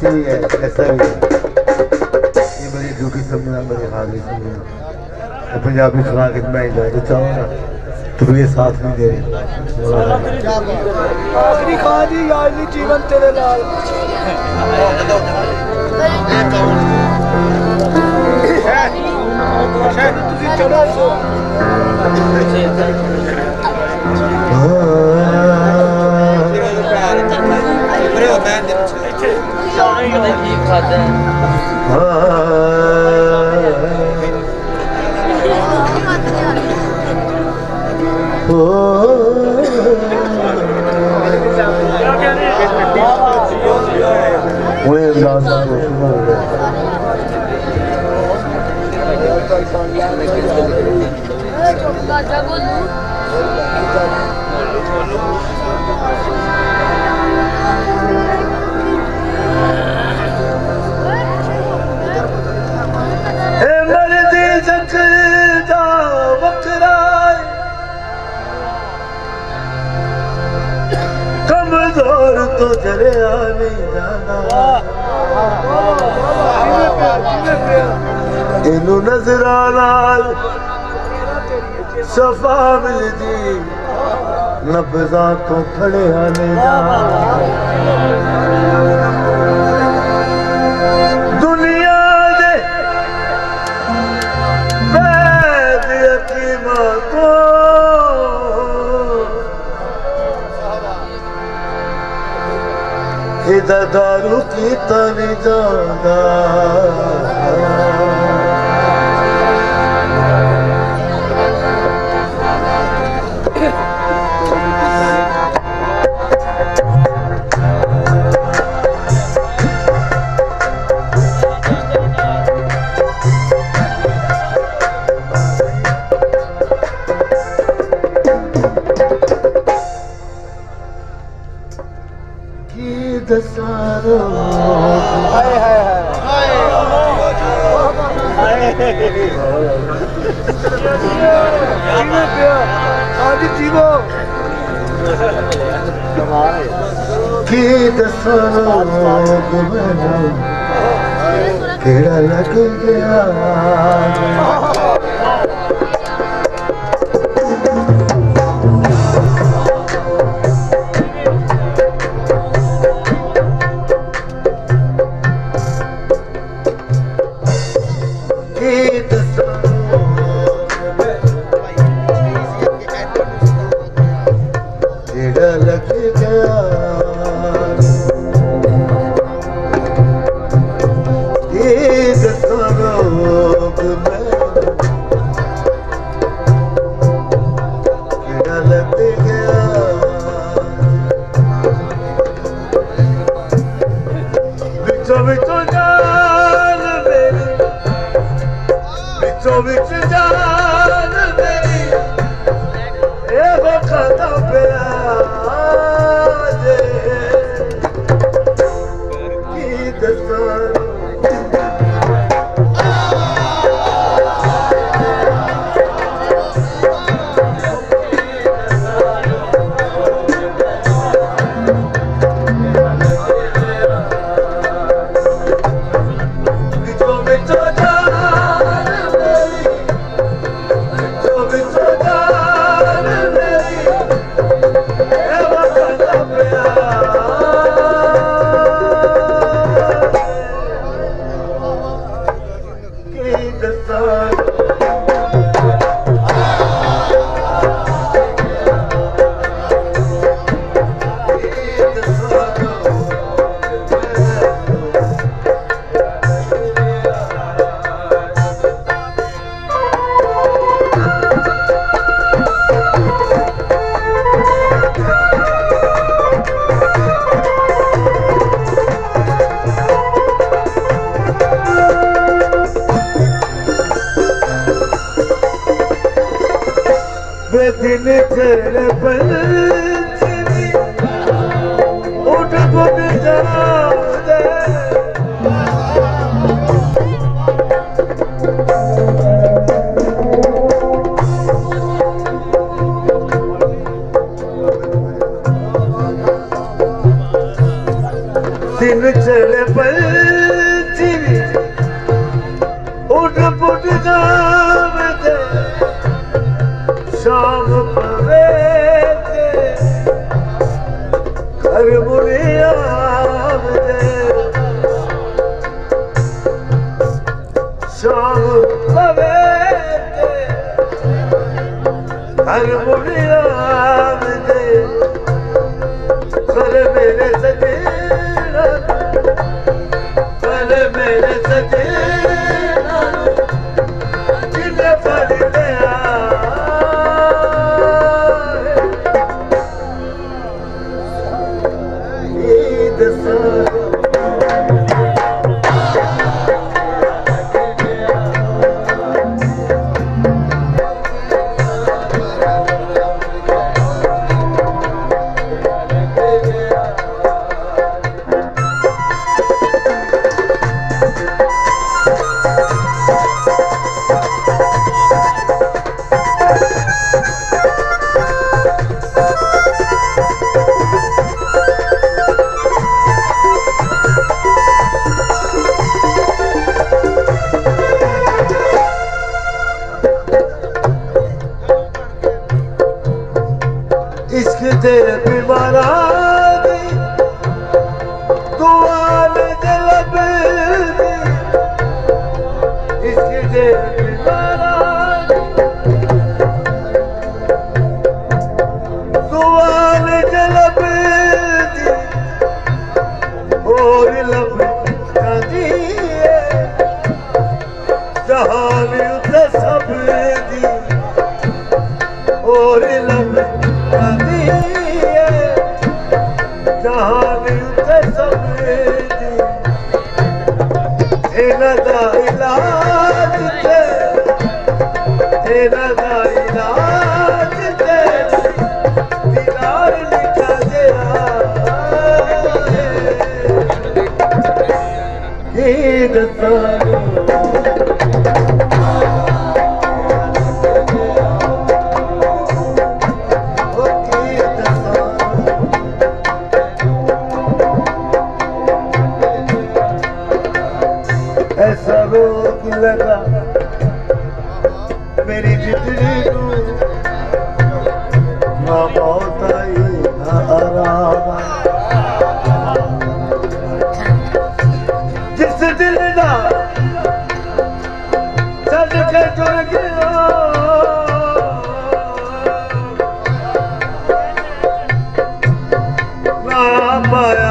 जैसे भी है कैसा भी है, ये मेरी ड्यूटी समझना, मेरी हाजिरी समझना। तो पंजाबी सुना के मैं इजाजत चाहूँगा, तो ये साथ नहीं दे रही। आखिरी खान जी यादली जीवन तेरे लाल। कमजोर तो जरिया नहीं जाना, इनू नजरा नाल शफा मिलदी, नब्ज़ां तो खड़िया नहीं जाना। दुनिया दे वैद यतीमा को इदा दारू की तनी जाना। केड़ा लग गया दिन चले पंछी उठ पुट जावे शाम पवे घर मुड़िया शाम पवे घर मुड़िया कर मेरे सजना कर मेरे सजना जिन्हें पढ़ लिया ईद इश्क दे बीमारा दी दुआन दे लबे दी इश्क दे बीमारा दी दुआन दे लबे दी और लबे जाती है जहान उते सब दी और लबे इलाज दीदार लिखा गया ईद ऐसा रोग लगा मेरी जिंदगी को ना मौत आई ना आराम जिस दिल ना चल के जुड़ गया ना माया